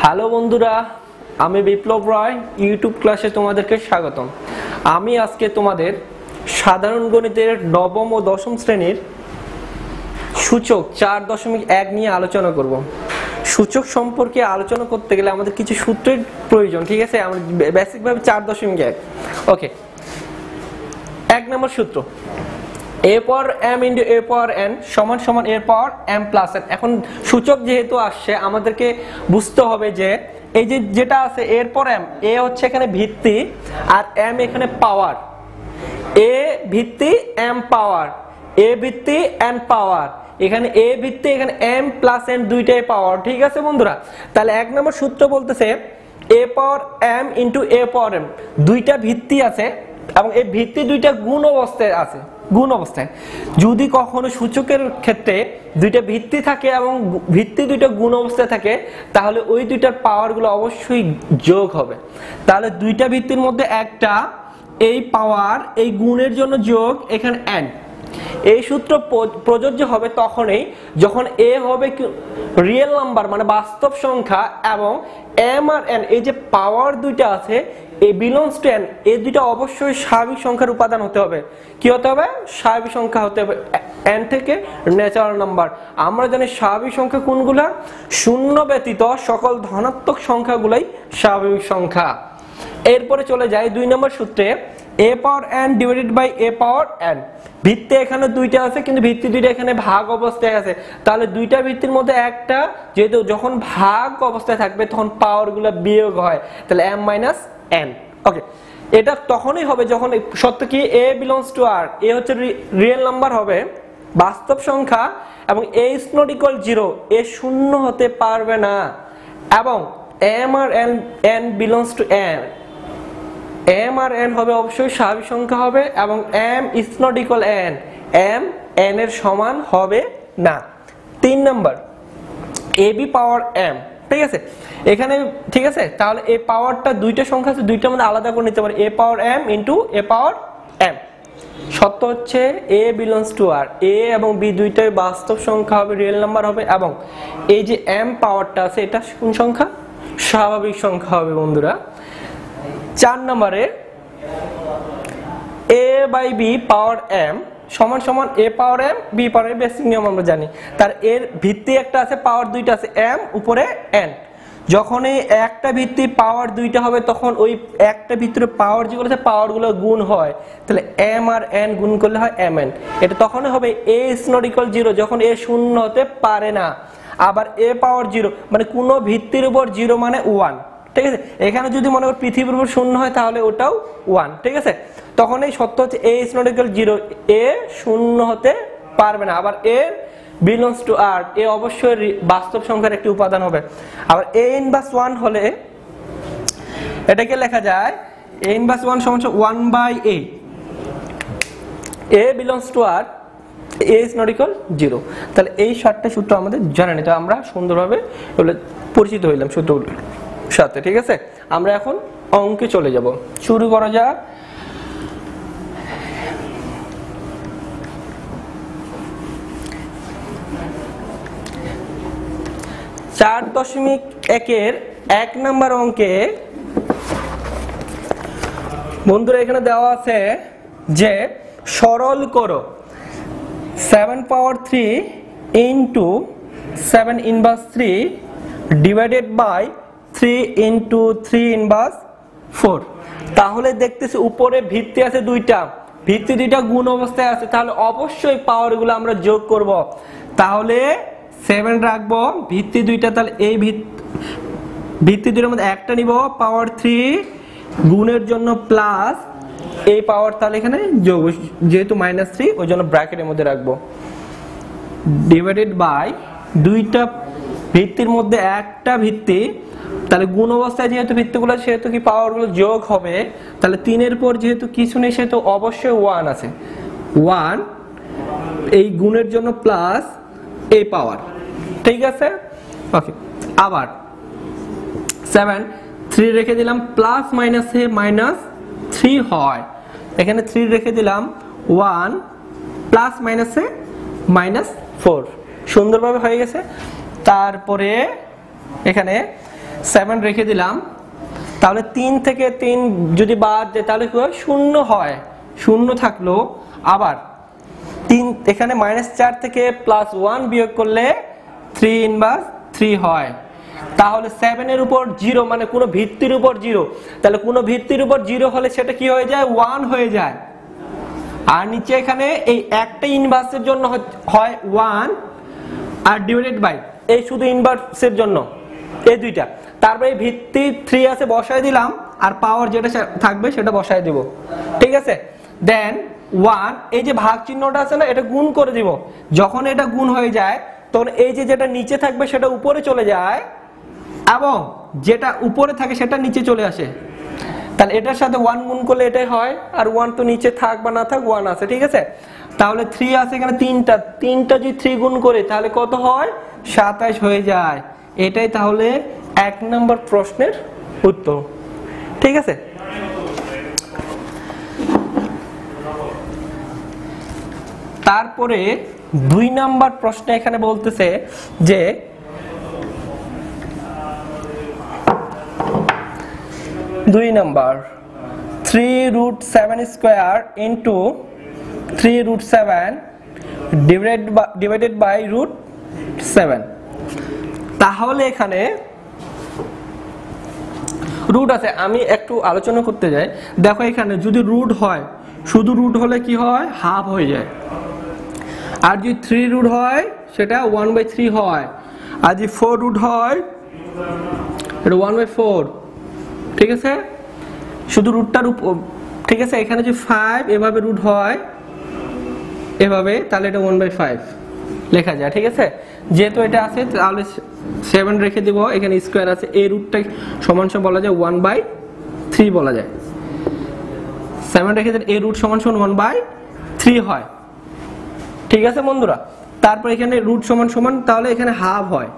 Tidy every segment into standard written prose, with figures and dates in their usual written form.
Hello বন্ধুরা, আমি বিপ্লব রায় YouTube ক্লাসে তোমাদেরকে স্বাগতম। আমি আজকে তোমাদের সাধারণ গণিতের নবম ও দশম শ্রেণীর সূচক 4.1 নিয়ে আলোচনা করব। সূচক সম্পর্কে আলোচনা করতে গেলে আমাদের কিছু সূত্রের প্রয়োজন, ঠিক আছে? আমরা বেসিকভাবে 4.1। ওকে, 1 নম্বর সূত্র, a power m into a power n সমান সমান a power m plus n। এখন সূচক যেহেতু আসছে আমাদেরকে বুঝতে হবে যে এই যে যেটা আছে এর পর m, a হচ্ছে এখানে ভিত্তি আর m এখানে পাওয়ার। a ভিত্তি m পাওয়ার, a ভিত্তি n পাওয়ার, এখানে a ভিত্তি এখানে m প্লাস n দুইটাই পাওয়ার, ঠিক আছে বন্ধুরা? তাহলে 1 নম্বর সূত্র বলতেছে a power m into a power m, দুইটা ভিত্তি আছে এবং এই ভিত্তি দুইটা গুণ অবস্থায় আছে। গুণ অবস্থায় যদি কখনো সূচকের ক্ষেত্রে দুইটা ভিত্তি থাকে এবং ভিত্তি দুইটা গুণ অবস্থায় থাকে তাহলে ওই দুইটার পাওয়ারগুলো অবশ্যই যোগ হবে। তাহলে দুইটা ভিত্তির মধ্যে একটা এই পাওয়ার এই গুণের জন্য যোগ এখানে n। এই সূত্র প্রযোজ্য হবে তখনই যখন a হবে রিয়েল নাম্বার মানে বাস্তব সংখ্যা এবং m আর n এই যে পাওয়ার দুইটা আছে a belongs to n, এই দুইটা অবশ্যই স্বাভাবিক সংখ্যার উপাদান হতে হবে। কি হতে হবে? স্বাভাবিক সংখ্যা হতে হবে n থেকে ন্যাচারাল নাম্বার। আমরা জানি স্বাভাবিক সংখ্যা কোনগুলা? শূন্য ব্যতীত সকল ধনাত্মক সংখ্যাগুলাই স্বাভাবিক সংখ্যা। এরপরে চলে যায় 2 নম্বর সূত্রে, a power n divided by a power n। ভিত্তি এখানে দুইটা আছে কিন্তু ভিত্তি দুইটা এখানে ভাগ অবস্থায় আছে। তাহলে দুইটা ভিত্তির মধ্যে একটা যেহেতু যখন ভাগ অবস্থায় থাকবে তখন পাওয়ারগুলো বিয়োগ হয়, তাহলে m মাইনাস n। ওকে, এটা তখনই হবে যখন সত্য কি a belongs to r, a হচ্ছে রিয়েল নাম্বার হবে বাস্তব সংখ্যা এবং a is not equal 0, a শূন্য হতে পারবে না এবং m R n belongs to n, m R n হবে অবশ্যই স্বাভাবিক সংখ্যা হবে এবং m is not equal n, m n এর সমান হবে না। 3 নম্বর, ab পাওয়ার m, ঠিক আছে? এখানে ঠিক আছে, তাহলে এই পাওয়ারটা দুইটা সংখ্যা আছে, দুইটার মধ্যে আলাদা করে নিতে পারি, a power m into a power m। সত্য হচ্ছে a belongs to r, a এবং b দুইটাই বাস্তব সংখ্যা হবে, রিয়েল নাম্বার হবে এবং এই যে m পাওয়ারটা আছে এটা কোন সংখ্যা? স্বাভাবিক সংখ্যা হবে বন্ধুরা। 4 নম্বরে a by b power m সমান সমান a power m b power m, basic নিয়ম আমরা জানি। তার এর ভিত্তি একটা আছে, পাওয়ার দুইটা আছে, m উপরে n। যখন এই একটা ভিত্তি পাওয়ার দুইটা হবে তখন ওই একটা ভিতরে পাওয়ার যেগুলো আছে পাওয়ারগুলো গুণ হয়, তাহলে m আর n গুণ করলে হয় mn। এটা তখনই হবে a is not equal 0, যখন a শূন্য হতে পারে না। আবার a পাওয়ার 0 মানে কোনো ভিত্তির উপর 0 মানে 1, ঠিক আছে? এখানে যদি মনে কর পৃথিবীর উপর শূন্য হয় তাহলে ওটাও 1, ঠিক আছে? তখন এই সত্য হচ্ছে a is not equal 0, a শূন্য হতে পারবে না। আবার a belongs to r, a অবশ্যই বাস্তব সংখ্যার একটি উপাদান হবে। আবার a ইনভার্স 1 হলে এটাকে লেখা যায় a ইনভার্স 1 সমান 1/a, a belongs to r, a is not equal 0। তাহলে এই 7টা সূত্র আমাদের জানা নেই, তো আমরা সুন্দরভাবে পরিচিত হইলাম সূত্রগুলোর সাথে, ঠিক আছে? আমরা এখন অঙ্কে চলে যাব, শুরু করা যাক। চার 4.1 1 নম্বর অঙ্কে বন্ধুরা এখানে দেওয়া আছে যে সরল করো 7 power 3 into 7 inverse 3 divided by 3 into 3 inverse 4। তাহলে দেখতেছি উপরে ভিত্তি আছে দুইটা, ভিত্তি দুইটা গুণ অবস্থায় আছে, তাহলে অবশ্যই পাওয়ারগুলো আমরা যোগ করব। তাহলে 7 রাখবো, ভিত্তি দুইটা, তাহলে এই ভিত্তি দুইটার মধ্যে একটা নিব পাওয়ার 3 গুণের জন্য প্লাস এই পাওয়ার, তাহলে এখানে যোগ যেহেতু -3 ওই জন্য ব্র্যাকেটের মধ্যে রাখবো, ডিভাইডেড বাই দুইটা ভিত্তির মধ্যে একটা ভিত্তি, তাহলে গুণ অবস্থায় যেহেতু ভিত্তিগুলো সেহেতু কি পাওয়ারগুলো যোগ হবে, তাহলে 3 এর পর যেহেতু কিছু নেই সেহেতু অবশ্যই 1 আছে, 1 এই গুণের জন্য প্লাস এই পাওয়ার, ঠিক আছে? ওকে, আবার 7 3 রেখে দিলাম, প্লাস মাইনাসে -3 হয়, এখানে 3 রেখে দিলাম, 1 প্লাস মাইনাসে -4 সুন্দরভাবে হয়ে গেছে। তারপরে এখানে 7 রেখে দিলাম, তাহলে 3 থেকে 3 যদি বাদ যায় তাহলে কি হয়, 0 হয়, 0 থাকলো। আবার 3 এখানে -4 থেকে +1 বিয়োগ করলে 3 ইনভার্স 3 হয়। তাহলে 7 এর উপর 0 মানে কোনো ভিত্তির উপর 0, তাহলে কোনো ভিত্তির উপর 0 হলে সেটা কি হয়ে যায়, 1 হয়ে যায়। আর নিচে এখানে এই একটা ইনভার্সের জন্য হয় 1 আর ডিভাইডেড বাই এই শুধু ইনভার্সের জন্য এই দুইটা। তারপরে ভিত্তি 3 আছে বসায় দিলাম, আর পাওয়ার যেটা থাকবে সেটা বসায় দিব, ঠিক আছে। দেন 1 এই যে ভাগ চিহ্নটা আছে না, এটা গুণ করে দিব। যখন এটা গুণ হয়ে যায় তখন এই যে যেটা নিচে থাকবে সেটা উপরে চলে যায়, এবং যেটা উপরে থাকে সেটা নিচে চলে আসে। তাহলে এটার সাথে 1 গুণ করলে এটাই হয়, আর 1 তো নিচে থাক বা না থাক 1 আছে, ঠিক আছে। তাহলে 3 আছে এখানে, তিনটা যদি 3 গুণ করে তাহলে কত হয়, 27 হয়ে যায়। এটাই তাহলে 1 নম্বর প্রশ্নের উত্তর, ঠিক আছে। তারপরে 2 নম্বর প্রশ্ন এখানে বলতেছে যে 2 নম্বর 3√7 স্কয়ার ইন্টু 3√7 ডিভাইডেড বাই √7। তাহলে এখানে রুট আছে, আমি একটু আলোচনা করতে যাই। দেখো এখানে যদি রুট হয়, শুধু রুট হলে কি হয়, হাফ হয়ে যায়। আর যদি 3 রুট হয় সেটা 1/3 হয়। আর যদি 4 রুট হয় এটা 1/4, ঠিক আছে। শুধু রুটটার উপর, ঠিক আছে। এখানে যদি 5 এভাবে রুট হয় এভাবে, তাহলে এটা 1/5 লেখা যায়, ঠিক আছে। যেহেতু এটা আছে তাহলে 7 রেখে দিব, এখানে স্কয়ার আছে, এই রুটটা সমান সমান বলা যায় 1/3 বলা যায়। 7 রেখে দিলে এই রুট সমান সমান 1/3 হয়, ঠিক আছে বন্ধুরা। তারপর এখানে রুট সমান সমান, তাহলে এখানে হাফ হয়।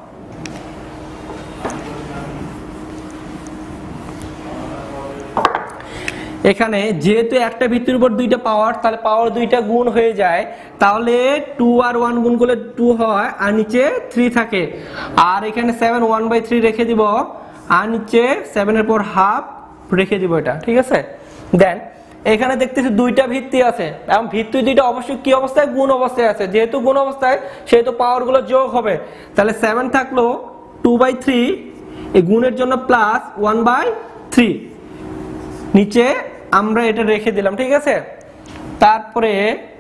এখানে যেহেতু একটা ভিত্তির উপর দুইটা পাওয়ার, তাহলে পাওয়ার দুইটা গুণ হয়ে যায়, তাহলে 2 আর 1 গুণ করলে 2 হয়, আর নিচে 3 থাকে। আর এখানে 7 1/3 রেখে দিব, আর নিচে 7 এর পর হাফ রেখে দিব, এটা ঠিক আছে। দেন এখানে দেখতেছি দুইটা ভিত্তি আছে, এবং ভিত্তি দুইটা অবশ্যই কি অবস্থায়, গুণ অবস্থায় আছে। যেহেতু গুণ অবস্থায় সেহেতু পাওয়ার গুলো যোগ হবে। তাহলে 7 থাকলো 2/3, এই গুণের জন্য প্লাস 1/3, নিচে আমরা এটা রেখে দিলাম, ঠিক আছে। তারপরে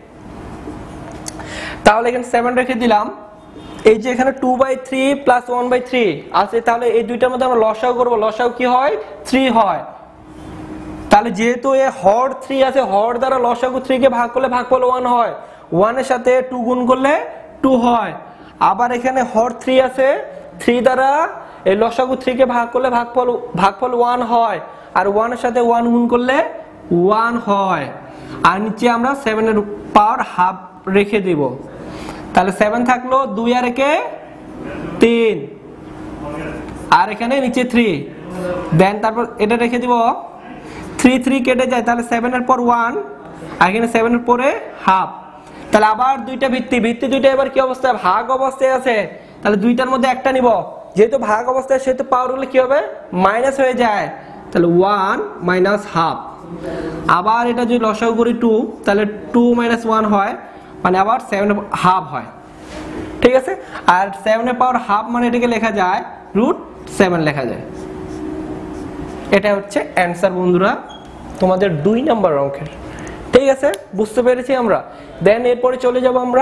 তাহলে এখানে 7 রেখে দিলাম, এই যে এখানে 2/3 প্লাস 1/3 আছে, তাহলে এই দুইটার মধ্যে আমরা লসাগু করব। লসাগু কি হয়, 3 হয়। তাহলে যেহেতু এ হর 3 আছে, হর দ্বারা লসাগু 3 কে ভাগ করলে ভাগফল 1 হয়, 1 এর সাথে 2 গুণ করলে 2 হয়। আবার এখানে হর 3 আছে, 3 দ্বারা এই লসাগু 3 কে ভাগ করলে ভাগফল 1 হয়, আর 1 এর সাথে 1 গুণ করলে 1 হয়। আর নিচে আমরা 7 এর পাওয়ার হাফ রেখে দিব। তাহলে 7 থাকলো 2 আর 1 3, আর এখানে নিচে 3। দেন তারপর এটা রেখে দিব, 3 কেটে যায়, তাহলে 7 এর পর 1, আর এখানে 7 এর পরে হাফ। তাহলে আবার দুইটা ভিত্তি দুইটা এবার কি অবস্থায়, ভাগ অবস্থায় আছে। তাহলে দুইটার মধ্যে একটা নিব, যেহেতু ভাগ অবস্থায় সেহেতু পাওয়ার গুলো কি হবে, মাইনাস হয়ে যায়। তাহলে 1 মাইনাস হাফ। আবার এটা যদি লসাগু করি 2, তাহলে 2 মাইনাস 1 হয়, মানে আবার 7 হাফ হয়, ঠিক আছে। আর 7 এর পাওয়ার হাফ মানে এটাকে লেখা যায় √7 লেখা যায়। এটা হচ্ছে অ্যান্সার বন্ধুরা তোমাদের 2 নম্বর অঙ্কের, ঠিক আছে। বুঝতে পেরেছি আমরা। দেন এরপরে চলে যাব আমরা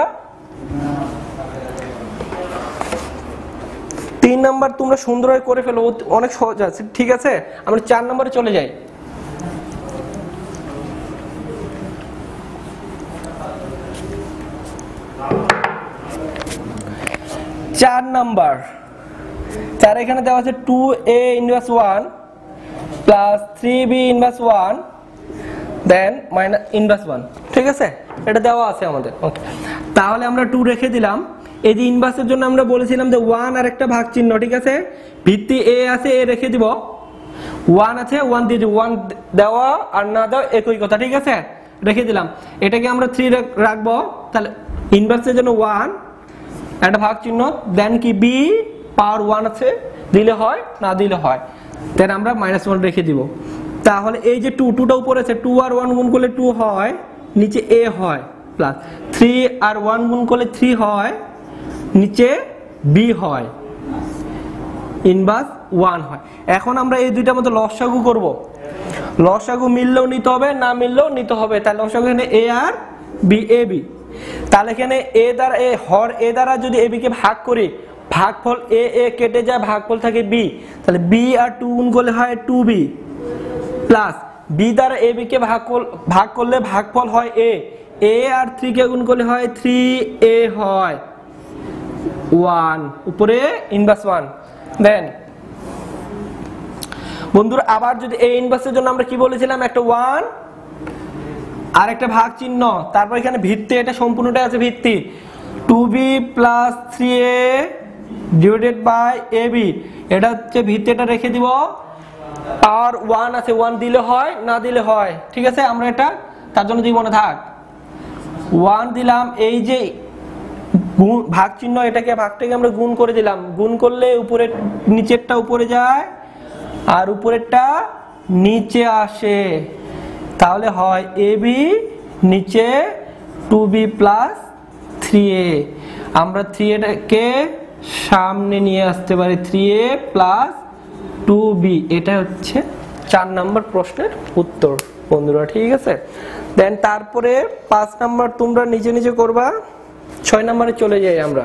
3 নাম্বার। তোমরা সুন্দরভাবে করে ফেলো, অনেক সহজ আছে, ঠিক আছে। আমরা 4 নম্বরে চলে যাই। 4 নাম্বার, 4 এখানে দেওয়া আছে 2a inverse 1 plus 3b inverse 1 then minus inverse 1, ঠিক আছে। এটা দেওয়া আছে আমাদের, ওকে। তাহলে আমরা 2 রেখে দিলাম। এই যে ইনভার্সের জন্য আমরা বলেছিলাম যে 1 আর একটা ভাগ চিহ্ন, ঠিক আছে। ভিত্তি a আছে, a রেখে দিব, 1 আছে 1 দিয়ে দিব, 1 দেওয়া আর না দেওয়া একই কথা, ঠিক আছে। রেখে দিলাম, এটাকে আমরা 3 রাখবো। তাহলে ইনভার্সের জন্য 1 একটা ভাগ চিহ্ন, দেন কি b পাওয়ার 1 আছে, দিলে হয়, না দিলে হয়, দেন আমরা -1 রেখে দিব। তাহলে এই যে 2টা উপরে আছে, 2 আর 1 গুণ করলে 2 হয়, নিচে a হয়, প্লাস 3 আর 1 গুণ করলে 3 হয়, নিচে b হয়, ইনভার্স 1 হয়। এখন আমরা এই দুইটার মধ্যে লসাগু করব। লসাগু মিললেও নিতে হবে, না মিললেও নিতে হবে। তাহলে লসাগু এখানে a R b, a b। তাহলে এখানে a দ্বারা হর a দ্বারা যদি ab কে ভাগ করি, ভাগফল a কেটে যায়, ভাগফল থাকে b, তাহলে b আর 2 গুণ করলে হয় 2b, প্লাস b দ্বারা ab কে ভাগ করলে ভাগফল হয় a আর 3 কে গুণ করলে হয় 3a হয়, 1 উপরে ইনভার্স 1। দেন বন্ধুরা আবার যদি a ইনভার্সের জন্য আমরা কি বলেছিলাম, একটা 1 আর একটা ভাগ চিহ্ন, তারপর এখানে ভিত্তি, এটা সম্পূর্ণটাই আছে ভিত্তি, 2b plus 3a divided by ab, এটা হচ্ছে ভিত্তি, এটা রেখে দিব। আর 1 আছে, 1 দিলে হয়, না দিলে হয়, ঠিক আছে, আমরা এটা তার জন্য দিব না, থাক 1 দিলাম। এই যে ভাগ চিহ্ন, এটাকে ভাগটাকে আমরা গুণ করে দিলাম, গুণ করলে উপরে নিচেরটা উপরে যায় আর উপরেরটা নিচে আসে, তাহলে হয় ab নিচে 2b প্লাস 3a। আমরা 3a-টাকে সামনে নিয়ে আসতে পারি, 3a প্লাস 2b। এটা হচ্ছে 4 নম্বর প্রশ্নের উত্তর বন্ধুরা, ঠিক আছে। দেন তারপরে 5 নাম্বার তোমরা নিজে নিজে করবা। 6 নম্বরে চলে যাই আমরা।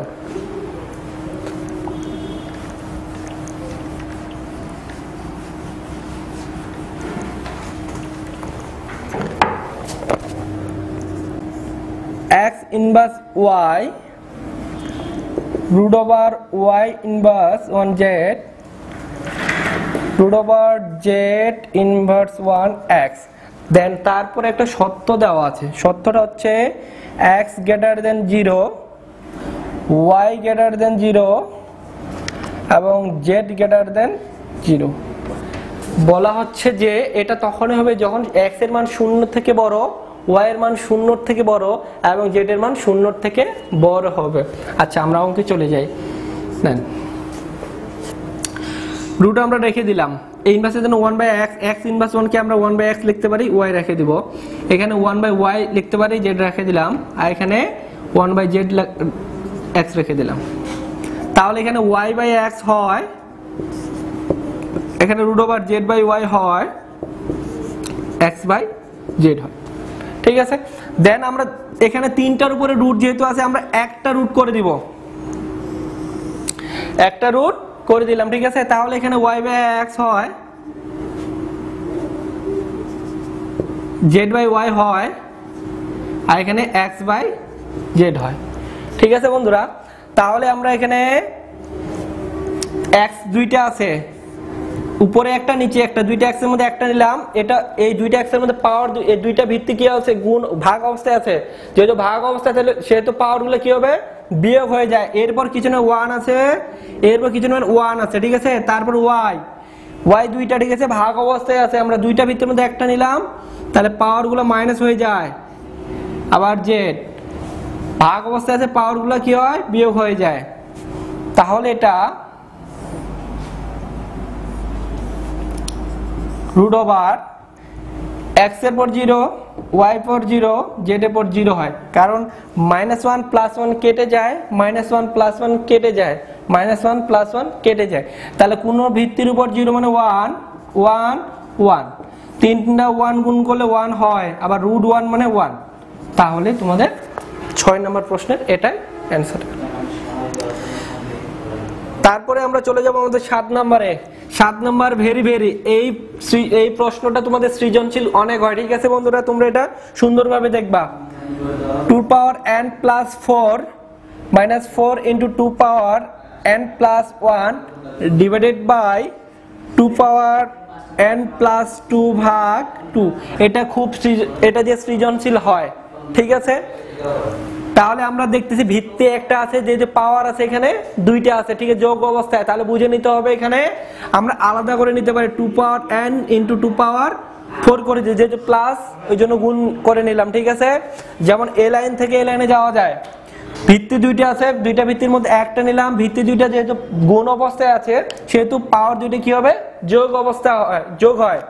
x inverse y root over y inverse 1z root over z inverse 1x। দেন তারপরে একটা সত্য দেওয়া আছে, সত্যটা হচ্ছে x greater than 0, y greater than 0 এবং z greater than 0। বলা হচ্ছে যে এটা তখনই হবে যখন x এর মান 0 থেকে বড়, y এর মান 0 থেকে বড় এবং z এর মান 0 থেকে বড় হবে। আচ্ছা আমরা অঙ্কে চলে যাই। নেন রুট আমরা রেখে দিলাম, এই ইনভার্সের জন্য 1/x, x ইনভার্স 1 কে আমরা 1/x লিখতে পারি, y রেখে দিব। এখানে 1/y লিখতে পারি, z রেখে দিলাম, আর এখানে 1/z x রেখে দিলাম। তাহলে এখানে y/x হয়, এখানে রুট ওভার z/y হয়, x/z হয়, ঠিক আছে। দেন আমরা এখানে 3টার উপরে রুট যেহেতু আছে, আমরা একটা রুট করে দিব, একটা রুট করে দিলাম, ঠিক আছে। তাহলে এখানে y/x হয়, z/y হয়, আর এখানে x/z হয়, ঠিক আছে বন্ধুরা। তাহলে আমরা এখানে x দুইটা আছে, উপরে একটা নিচে একটা, দুইটা x এর মধ্যে একটা নিলাম, এটা এই দুইটা x এর মধ্যে পাওয়ার, এই দুইটা ভিত্তি কি আছে, গুণ ভাগ অবস্থায় আছে, যেহেতু ভাগ অবস্থায় তাহলে সেহেতু পাওয়ার গুলো কি হবে, বিয়োগ হয়ে যায়। এরপর কিছু না 1 আছে, এরপর কিছু না 1 আছে, ঠিক আছে। তারপর y দুইটা, ঠিক আছে, ভাগ অবস্থায় আছে, আমরা দুইটা ভিত্তির মধ্যে একটা নিলাম, তাহলে পাওয়ার গুলো মাইনাস হয়ে যায়। আবার z ভাগ অবস্থায় আছে, পাওয়ার গুলো কি হয়, বিয়োগ হয়ে যায়। তাহলে এটা রুট ওভার x এর পর 0, y পর 0, z এর পর 0 হয়, কারণ -1 + 1 কেটে যায়, -1 + 1 কেটে যায়, -1 + 1 কেটে যায়। তাহলে কোন ভিত্তির উপর 0 মানে 1 1 1, তিনটা 1 গুণ করলে 1 হয়, আবার রুট 1 মানে 1। তাহলে তোমাদের 6 নম্বর প্রশ্নের এটাই অ্যানসার। তারপরে আমরা চলে যাব আমাদের 7 নম্বরে। 7 নম্বর ভেরি এই প্রশ্নটা তোমাদের সৃজনশীল অনেক হয়, ঠিক আছে বন্ধুরা, তোমরা এটা সুন্দরভাবে দেখবা। 2 power n plus 4 minus 4 into 2 power n plus 1 divided by 2 power n plus 2 ভাগ 2। এটা যে সৃজনশীল হয়, ঠিক আছে। তাহলে আমরা দেখতেছি ভিত্তি একটা আছে, যে পাওয়ার আছে এখানে দুইটা আছে, ঠিক আছে, যোগ অবস্থায়। তাহলে বুঝে নিতে হবে এখানে আমরা আলাদা করে নিতে পারি, 2 power n into 2 power 4 করে দিই, যেহেতু প্লাস ওই জন্য গুণ করে নিলাম, ঠিক আছে। যেমন এ লাইন থেকে এ লাইনে যাওয়া যায়, ভিত্তি দুইটা আছে, দুইটা ভিত্তির মধ্যে একটা নিলাম, ভিত্তি দুইটা যেহেতু গুণ অবস্থায় আছে সেহেতু পাওয়ার দুইটা কি হবে, যোগ অবস্থা হয়, যোগ হয়।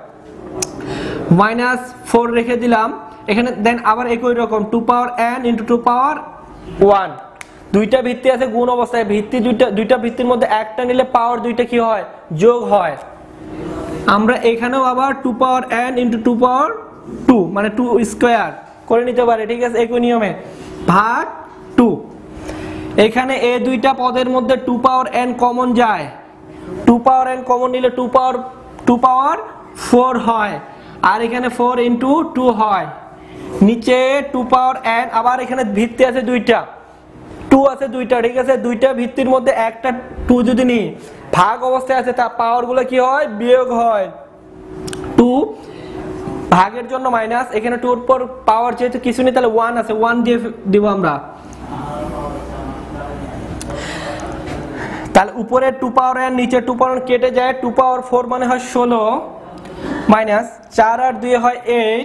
-4 রেখে দিলাম এখানে, দেন আবার একই রকম 2 পাওয়ার n ইনটু 2 পাওয়ার 1। দুইটা ভিত্তি আছে গুণ অবস্থায়, ভিত্তি দুইটা ভিত্তির মধ্যে একটা নিলে পাওয়ার দুইটা কি হয়, যোগ হয়। আমরা এখানেও আবার 2 পাওয়ার n ইনটু 2 পাওয়ার 2 মানে 2 স্কয়ার করে নিতে পারি, ঠিক আছে, একই নিয়মে ভাগ 2। এখানে এই দুইটা পদের মধ্যে 2 পাওয়ার n কমন যায়, 2 পাওয়ার n কমন নিলে 2 পাওয়ার 4 হয়, আর এখানে 4 ইনটু 2 হয়, নিচে 2 পাওয়ার n, আবার এখানে ভিত্তি আছে দুইটা, 2 আছে দুইটা, ঠিক আছে, দুইটা ভিত্তির মধ্যে একটা 2 যদি নিই ভাগ অবস্থায় আছে তার পাওয়ার গুলো কি হয়, বিয়োগ হয়। 2 ভাগের জন্য মাইনাস, এখানে 2 এর পর পাওয়ার যেহেতু কিছু নেই তাহলে 1 আছে, 1 দিয়ে দিব আমরা, তাহলে উপরে 2 পাওয়ার n নিচে 2 পাওয়ার n কেটে যায়, 2 পাওয়ার 4 মানে হয় 16 মাইনাস 4 আর 2 হয় 8,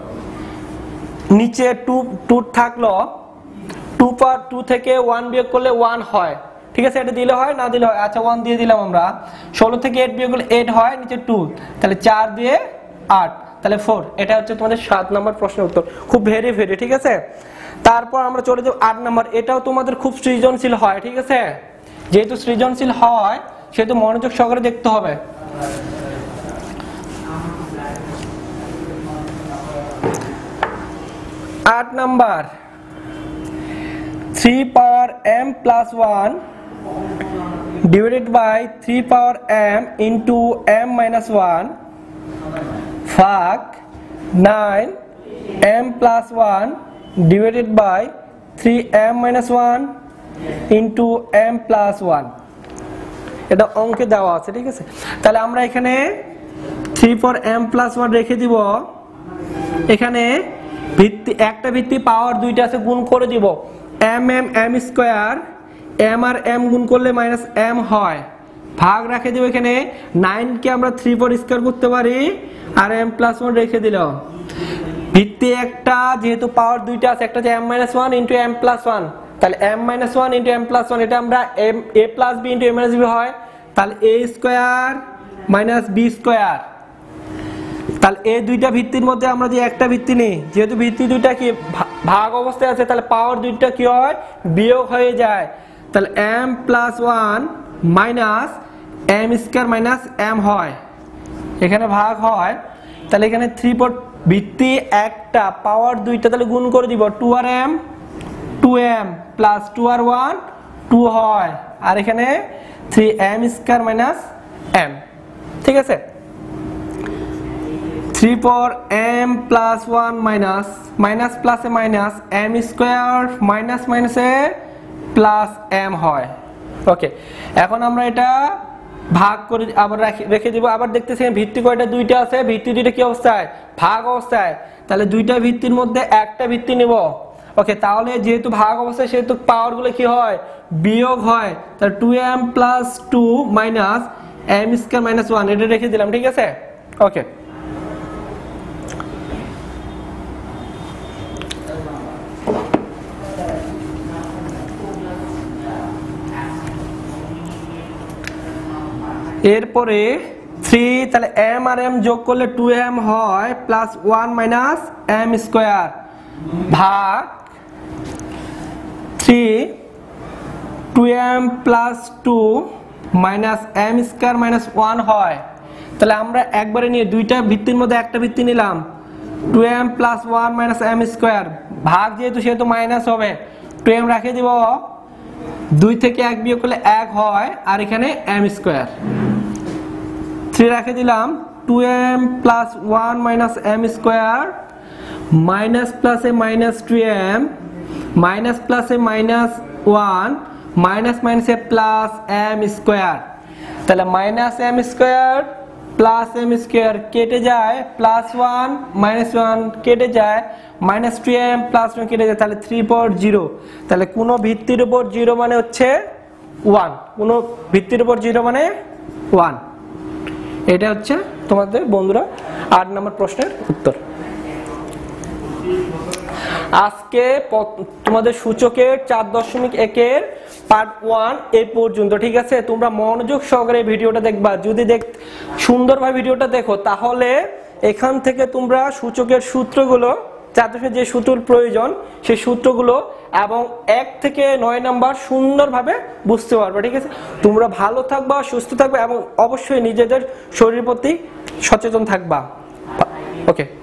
নিচে 2 থাকলো, 2 পাওয়ার 2 থেকে 1 বিয়োগ করলে 1 হয়, ঠিক আছে, এটা দিলে হয় না দিলে হয়, আচ্ছা 1 দিয়ে দিলাম আমরা। 16 থেকে 8 বিয়োগ করলে 8 হয়, নিচে 2, তাহলে 4 দিয়ে 8, তাহলে 4। এটা হচ্ছে তোমাদের 7 নম্বর প্রশ্নের উত্তর, খুব ভেরি, ঠিক আছে। তারপর আমরা চলে যাব 8 নম্বর, এটাও তোমাদের খুব সৃজনশীল হয়, ঠিক আছে, যেহেতু সৃজনশীল হয় সেহেতু মনোযোগ সহকারে দেখতে হবে। 8 number 3 power m plus 1 divided by 3 power m into m minus 1 ভাগ 9 m plus 1 divided by 3m minus 1 into m plus 1। এটা অঙ্কে দেওয়া আছে, ঠিক আছে, তাহলে আমরা এখানে 3 for m plus 1 রেখে দিব, এখানে ভিত্তি একটা ভিত্তি পাওয়ার দুইটা আছে, গুণ করে দিব, m স্কয়ার, m আর m গুণ করলে মাইনাস m হয়, ভাগ রেখে দিব, এখানে 9 কে আমরা 3 4 স্কয়ার করতে পারি আর m plus 1 রেখে দিলাম। ভিত্তি একটা যেহেতু পাওয়ার দুইটা আছে, একটা হচ্ছে m minus 1 into m plus 1, তাহলে m minus 1 into m plus 1, এটা আমরা a plus b into a minus b হয়, তাহলে a square minus b square. তাহলে এই দুইটা ভিত্তির মধ্যে আমরা যে একটা ভিত্তি নেই, যেহেতু ভিত্তি দুইটা কি ভাগ অবস্থায় আছে তাহলে পাওয়ার দুইটা কি হয়, বিয়োগ হয়ে যায়, তাহলে m plus 1 minus m square minus m হয়, এখানে ভাগ হয়, তাহলে এখানে 3 পর ভিত্তি একটা পাওয়ার দুইটা, তাহলে গুণ করে দিব, 2 আর m 2m প্লাস 2 আর 1 2 হয়, আর এখানে 3m স্কয়ার মাইনাস m, ঠিক আছে। 3 পর m প্লাস 1 মাইনাস মাইনাস প্লাসে মাইনাস m স্কয়ার মাইনাস মাইনাসে প্লাস m হয়, ওকে। এখন আমরা এটা ভাগ করে আবার রেখে দিব, আবার দেখতেছি ভিত্তি কয়টা, দুইটা আছে, ভিত্তি দুইটা কি অবস্থায়, ভাগ অবস্থায়, তাহলে দুইটা ভিত্তির মধ্যে একটা ভিত্তি নিব, ওকে। তাহলে যেহেতু ভাগ অবস্থায় সেহেতু পাওয়ার গুলো কি হয়, বিয়োগ হয়, তাহলে 2m plus 2 minus m square minus 1, এটা রেখে দিলাম, ঠিক আছে, ওকে। এরপরে 3, তাহলে m আর m যোগ করলে 2m হয় প্লাস 1 মাইনাস m স্কয়ার ভাগ 3 2m plus 2 minus m square minus 1 হয়, তাহলে আমরা একবারে নিয়ে দুইটা ভিত্তির মধ্যে একটা ভিত্তি নিলাম, 2m plus 1 minus m square ভাগ যেহেতু সেহেতু মাইনাস হবে, 2m রেখে দিব, 2 থেকে 1 বিয়োগ করলে 1 হয়, আর এখানে m স্কয়ার, 3 রেখে দিলাম, 2m plus 1 minus m square minus প্লাসে মাইনাস 2m মাইনাস প্লাসে মাইনাস 1 মাইনাস মাইনাসে প্লাস m স্কয়ার, তাহলে minus m square plus m square কেটে যায়, প্লাস 1 মাইনাস 1 কেটে যায়, মাইনাস 2m প্লাস 1 কেটে যায়, তাহলে 3 পর 0, তাহলে কোন ভিত্তির উপর 0 মানে হচ্ছে 1, কোন ভিত্তির উপর 0 মানে 1। এটা হচ্ছে তোমাদের বন্ধুরা 8 নম্বর প্রশ্নের উত্তর। আজকে তোমাদের সূচকের 4.1 এর পার্ট 1 এই পর্যন্ত, ঠিক আছে? তোমরা মনোযোগ সহকারে ভিডিওটা দেখবা। যদি সুন্দরভাবে ভিডিওটা দেখো তাহলে এখান থেকে তোমরা সূচকের সূত্রগুলো, 4.1 যে সূত্র প্রয়োজন সেই সূত্রগুলো এবং 1 থেকে 9 নাম্বার সুন্দরভাবে বুঝতে পারবে, ঠিক আছে? তোমরা ভালো থাকবা, সুস্থ থাকবা এবং অবশ্যই নিজেদের শরীরের প্রতি সচেতন থাকবা। ওকে।